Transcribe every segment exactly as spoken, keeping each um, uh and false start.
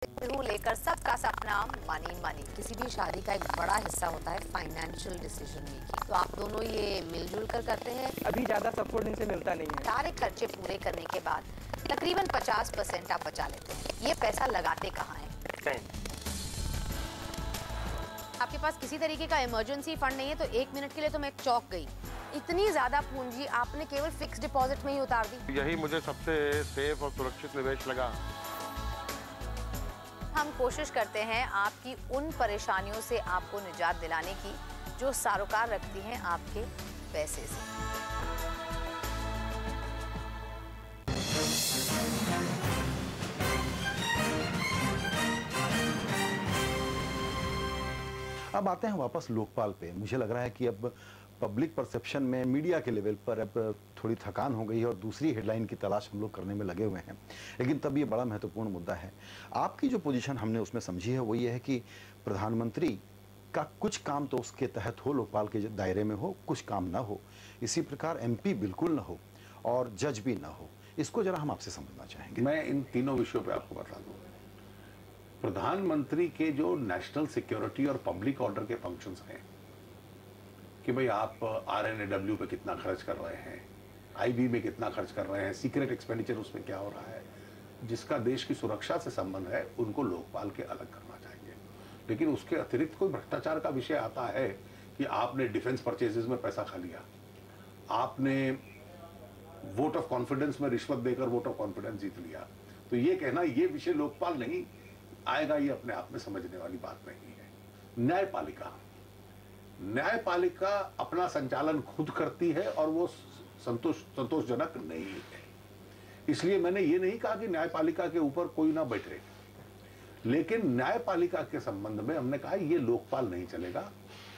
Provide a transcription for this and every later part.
हूँ लेकर सबका सपना मनी मनी। किसी भी शादी का एक बड़ा हिस्सा होता है फाइनेंशियल डिसीजन मेकिंग, तो आप दोनों ये मिलजुल कर करते हैं। अभी ज्यादा सपोर्ट इनसे मिलता नहीं है। सारे खर्चे पूरे करने के बाद तकरीबन पचास परसेंट आप बचा लेते हैं। ये पैसा लगाते कहाँ है? आपके पास किसी तरीके का इमरजेंसी फंड नहीं है तो एक मिनट के लिए तो मैं चौंक गई। इतनी ज्यादा पूंजी आपने केवल फिक्स डिपॉजिट में ही उतार दी। यही मुझे सबसे सेफ और सुरक्षित निवेश लगा। हम कोशिश करते हैं आपकी उन परेशानियों से आपको निजात दिलाने की जो सारोकार रखती हैं आपके पैसे से। अब आते हैं वापस लोकपाल पे। मुझे लग रहा है कि अब पब्लिक परसेप्शन में, मीडिया के लेवल पर अब थोड़ी थकान हो गई है और दूसरी हेडलाइन की तलाश हम लोग करने में लगे हुए हैं। लेकिन तब ये बड़ा महत्वपूर्ण मुद्दा है। आपकी जो पोजीशन हमने उसमें समझी है वो ये है कि प्रधानमंत्री का कुछ काम तो उसके तहत हो, लोकपाल के दायरे में हो, कुछ काम ना हो। इसी प्रकार एमपी बिल्कुल ना हो और जज भी ना हो। इसको जरा हम आपसे समझना चाहेंगे। मैं इन तीनों विषयों पर आपको बता दूँ। प्रधानमंत्री के जो नेशनल सिक्योरिटी और पब्लिक ऑर्डर के फंक्शंस हैं कि भाई आप आरएनएडब्ल्यू पे कितना खर्च कर रहे हैं, आईबी में कितना खर्च कर रहे हैं, सीक्रेट एक्सपेंडिचर उसमें क्या हो रहा है, जिसका देश की सुरक्षा से संबंध है, उनको लोकपाल के अलग करना चाहिए। लेकिन उसके अतिरिक्त कोई भ्रष्टाचार का विषय आता है कि आपने डिफेंस परचेजेस में पैसा खा लिया, आपने वोट ऑफ कॉन्फिडेंस में रिश्वत देकर वोट ऑफ कॉन्फिडेंस जीत लिया, तो ये कहना ये विषय लोकपाल नहीं आएगा, ये अपने आप में समझने वाली बात नहीं है। न्यायपालिका न्यायपालिका अपना संचालन खुद करती है और वो संतोष संतोषजनक नहीं है। इसलिए मैंने ये नहीं कहा कि न्यायपालिका के ऊपर कोई ना बैठे, लेकिन न्यायपालिका के संबंध में हमने कहा ये लोकपाल नहीं चलेगा।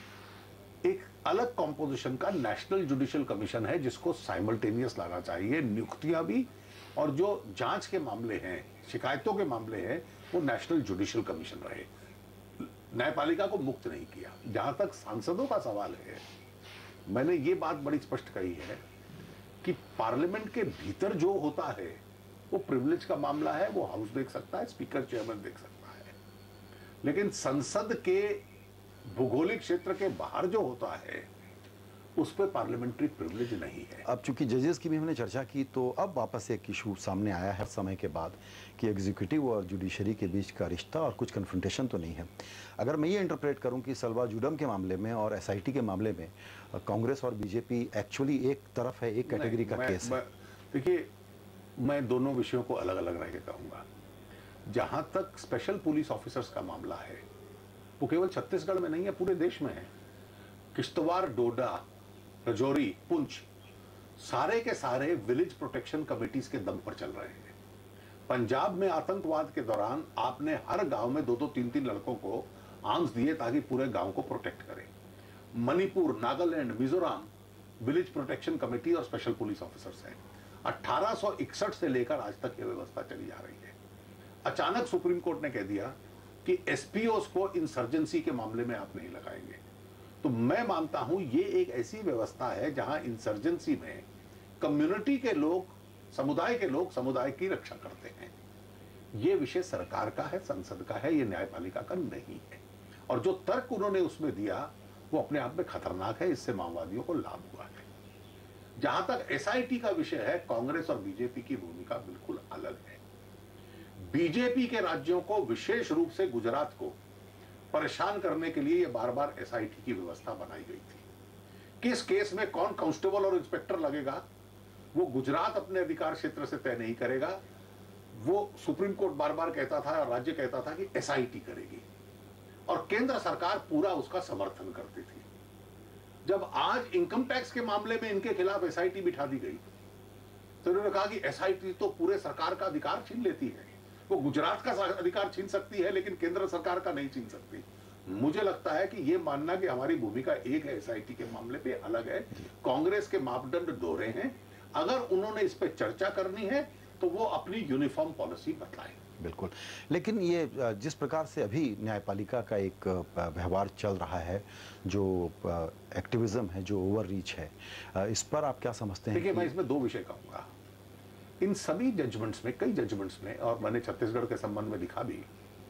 एक अलग कॉम्पोजिशन का नेशनल जुडिशियल कमीशन है जिसको साइमल्टेनियस लाना चाहिए, नियुक्तियां भी, और जो जांच के मामले हैं, शिकायतों के मामले हैं, वो नेशनल जुडिशियल कमीशन रहे। न्यायपालिका को मुक्त नहीं किया। जहां तक सांसदों का सवाल है, मैंने ये बात बड़ी स्पष्ट कही है कि पार्लियामेंट के भीतर जो होता है वो प्रिविलेज का मामला है, वो हाउस देख सकता है, स्पीकर चेयरमैन देख सकता है, लेकिन संसद के भौगोलिक क्षेत्र के बाहर जो होता है उस पर पार्लियामेंट्री प्रिविलेज नहीं है। अब चूंकि जजेस की भी हमने चर्चा की, तो अब वापस एक इशू सामने आया है समय के बाद कि एग्जीक्यूटिव और जुडिशरी के बीच का रिश्ता और कुछ कन्फ्रंटेशन तो नहीं है। अगर मैं ये इंटरप्रेट करूं कि सलवा जुडम के मामले में और एसआईटी के मामले में कांग्रेस और बीजेपी एक्चुअली एक तरफ है, एक कैटेगरी का केस है। देखिए, मैं दोनों विषयों को अलग अलग रह के कहूँगा। जहाँ तक स्पेशल पुलिस ऑफिसर्स का मामला है, वो केवल छत्तीसगढ़ में नहीं है, पूरे देश में है। किश्तवाड़, डोडा, रजौरी, पुंछ, सारे के सारे विलेज प्रोटेक्शन कमेटीज के दम पर चल रहे हैं। पंजाब में आतंकवाद के दौरान आपने हर गांव में दो दो तीन तीन लड़कों को आर्म्स दिए ताकि पूरे गांव को प्रोटेक्ट करें। Manipur, Nagaland, Mizoram village protection committee और स्पेशल पुलिस ऑफिसर्स हैं। अठारह सौ इकसठ से लेकर आज तक यह व्यवस्था चली आ रही है। अचानक सुप्रीम कोर्ट ने कह दिया कि एसपीओस को इंसर्जेंसी के मामले में आप नहीं लगाएंगे। तो मैं मानता हूं ये एक ऐसी व्यवस्था है जहां इंसर्जेंसी में कम्युनिटी के लोग, समुदाय के लोग समुदाय की रक्षा करते हैं। ये विषय सरकार का है, संसद का है, ये न्यायपालिका का नहीं है। और जो तर्क उन्होंने उसमें दिया वो अपने आप में खतरनाक है, इससे माओवादियों को लाभ हुआ है। जहां तक एसआईटी का विषय है, कांग्रेस और बीजेपी की भूमिका बिल्कुल अलग है। बीजेपी के राज्यों को, विशेष रूप से गुजरात को परेशान करने के लिए ये बार बार एसआईटी की व्यवस्था बनाई गई थी। किस केस में कौन कांस्टेबल और इंस्पेक्टर लगेगा वो गुजरात अपने अधिकार क्षेत्र से तय नहीं करेगा, वो सुप्रीम कोर्ट बार बार कहता था और राज्य कहता था कि एसआईटी करेगी, और केंद्र सरकार पूरा उसका समर्थन करती थी। जब आज इनकम टैक्स के मामले में इनके खिलाफ एसआईटी बिठा दी गई तो उन्होंने कहा कि एसआईटी तो पूरे सरकार का अधिकार छीन लेती है, वो गुजरात का अधिकार छीन सकती है लेकिन केंद्र सरकार का नहीं छीन सकती। मुझे लगता है कि ये मानना कि हमारी भूमिका एक है, एसआईटी के मामले पे अलग है। कांग्रेस के मापदंड दोहरे हैं। अगर उन्होंने इस पे चर्चा करनी है तो वो अपनी यूनिफॉर्म पॉलिसी बताएं। बिल्कुल, लेकिन ये जिस प्रकार से अभी न्यायपालिका का एक व्यवहार चल रहा है, जो एक्टिविज्म है, जो ओवर रीच है, इस पर आप क्या समझते हैं? देखिए, मैं इसमें दो विषय कहूंगा। इन सभी जजमेंट्स में, कई जजमेंट्स में, और मैंने छत्तीसगढ़ के संबंध में लिखा भी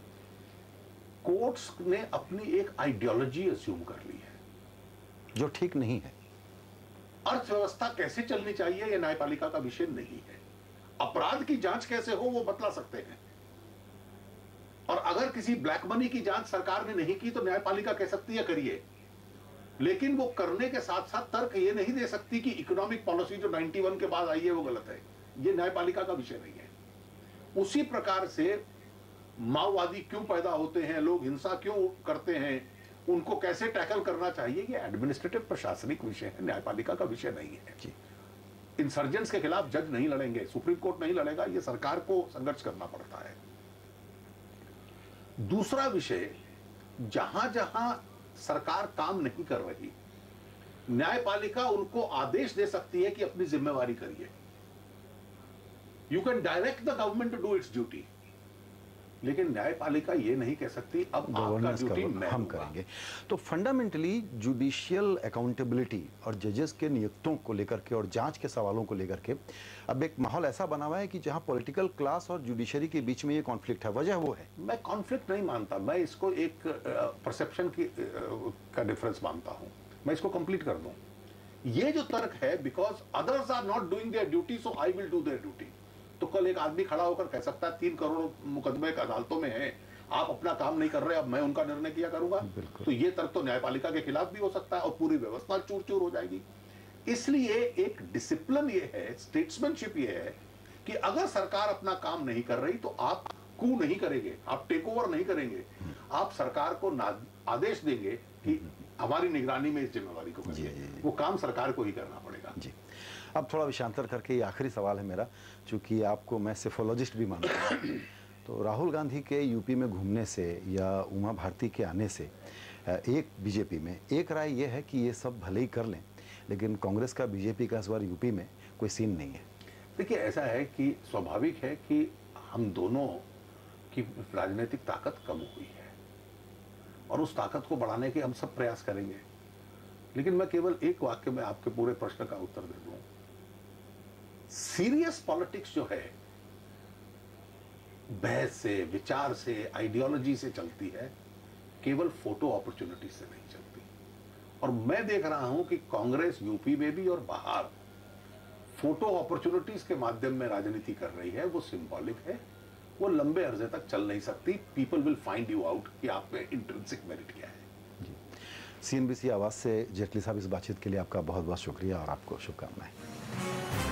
कोर्ट्स ने अपनी एक आइडियोलॉजी अस्यूम कर ली है जो ठीक नहीं है। अर्थव्यवस्था कैसे चलनी चाहिए यह न्यायपालिका का विषय नहीं है। अपराध की जांच कैसे हो वो बतला सकते हैं, और अगर किसी ब्लैक मनी की जांच सरकार ने नहीं की तो न्यायपालिका कह सकती है करिए, लेकिन वो करने के साथ साथ तर्क ये नहीं दे सकती कि इकोनॉमिक पॉलिसी जो इक्यानवे के बाद आई है वो गलत है। ये न्यायपालिका का विषय नहीं है। उसी प्रकार से माओवादी क्यों पैदा होते हैं, लोग हिंसा क्यों करते हैं, उनको कैसे टैकल करना चाहिए, ये एडमिनिस्ट्रेटिव प्रशासनिक विषय है, न्यायपालिका का विषय नहीं है। जी। इंसर्जेंट्स के खिलाफ जज नहीं लड़ेंगे, सुप्रीम कोर्ट नहीं लड़ेगा, ये सरकार को संघर्ष करना पड़ता है। दूसरा विषय, जहां जहां सरकार काम नहीं कर रही, न्यायपालिका उनको आदेश दे सकती है कि अपनी जिम्मेवारी करिए। You can direct the government to do its duty, लेकिन न्यायपालिका ये नहीं कह सकती अब आपका ड्यूटी मैं हम करेंगे। तो फंडामेंटली जुडिशियल अकाउंटेबिलिटी और जजेस के नियुक्तों को लेकर के और जांच के सवालों को लेकर के अब एक माहौल ऐसा बना हुआ है कि जहां पॉलिटिकल क्लास और जुडिशरी के बीच में ये कॉन्फ्लिक्ट है। वजह वो है, मैं कॉन्फ्लिक्ट नहीं मानता, मैं इसको एक परसेप्शन की uh, का डिफरेंस मानता हूं। मैं इसको कंप्लीट कर दूं। ये जो तर्क है because others are not doing their duty so I will do their duty, तो कल एक आदमी खड़ा होकर कह सकता है तीन करोड़ मुकदमे अदालतों में हैं, आप अपना काम नहीं कर रहे, अब मैं उनका निर्णय किया करूंगा। तो ये तर्क तो न्यायपालिका के खिलाफ भी हो सकता है और पूरी व्यवस्था चूर चूर हो जाएगी। इसलिए एक डिसिप्लिन ये है, स्टेट्समैनशिप ये है कि अगर सरकार अपना काम नहीं कर रही तो आप कू नहीं करेंगे, आप टेक ओवर नहीं करेंगे, आप सरकार को आदेश देंगे कि हमारी निगरानी में इस जिम्मेवारी को करिए। वो काम सरकार को ही करना पड़ेगा। जी। अब थोड़ा विषयांतर करके ये आखिरी सवाल है मेरा, चूंकि आपको मैं सेफोलॉजिस्ट भी मानता हूँ, तो राहुल गांधी के यूपी में घूमने से या उमा भारती के आने से एक बीजेपी में एक राय ये है कि ये सब भले ही कर लें, लेकिन कांग्रेस का बीजेपी का इस बार यूपी में कोई सीन नहीं है। देखिए, ऐसा है कि स्वाभाविक है कि हम दोनों की राजनीतिक ताकत कम हुई है और उस ताकत को बढ़ाने के हम सब प्रयास करेंगे, लेकिन मैं केवल एक वाक्य में आपके पूरे प्रश्न का उत्तर दे दूं। सीरियस पॉलिटिक्स जो है बहस से, विचार से, आइडियोलॉजी से चलती है, केवल फोटो अपॉर्चुनिटी से नहीं चलती। और मैं देख रहा हूं कि कांग्रेस यूपी में भी और बाहर फोटो अपॉर्चुनिटीज के माध्यम में राजनीति कर रही है। वो सिंबॉलिक है, वो लंबे अरसे तक चल नहीं सकती। People will find you out कि आप में इंट्रिंसिक मेरिट क्या है। सीएनबीसी आवाज से जेटली साहब, इस बातचीत के लिए आपका बहुत बहुत शुक्रिया और आपको शुभकामनाएं।